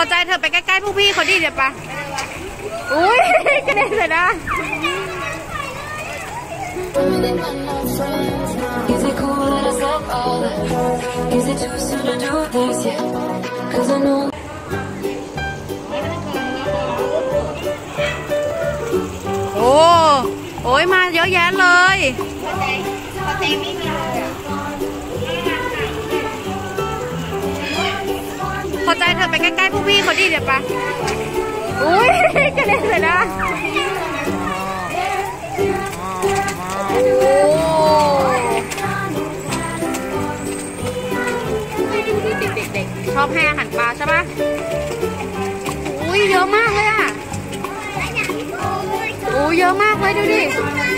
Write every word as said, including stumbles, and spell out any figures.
อใจเธอไปใกล้ๆพวกพี่เขาดิเดี๋ยวปะอุ้ยกระเด็นเลยนะโอ้โอ้ยมาเยอะแยะเลยพอใจเธอไปใกล้ๆพวกพี่เขาดิเดี๋ยวปะอุ้ยกระเด็นเลยนะเด็กๆชอบให้อาหารปลาใช่ปะอุ้ยเยอะมากเลยอ่ะโอ้เยอะมากเลยดูดิ